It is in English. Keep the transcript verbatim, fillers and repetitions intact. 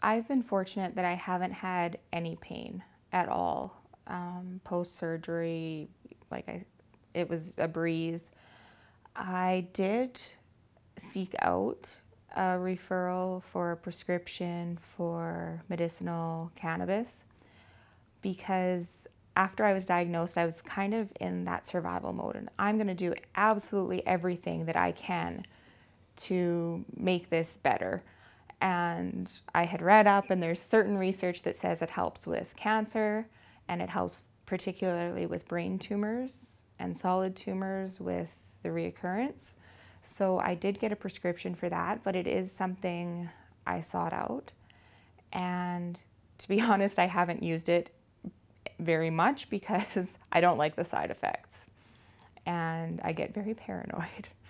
I've been fortunate that I haven't had any pain at all. Um, post-surgery, like I, it was a breeze. I did seek out a referral for a prescription for medicinal cannabis because after I was diagnosed, I was kind of in that survival mode, and I'm going to do absolutely everything that I can to make this better. And I had read up, and there's certain research that says it helps with cancer, and it helps particularly with brain tumors and solid tumors with the reoccurrence. So I did get a prescription for that, but it is something I sought out. And to be honest, I haven't used it very much because I don't like the side effects and I get very paranoid.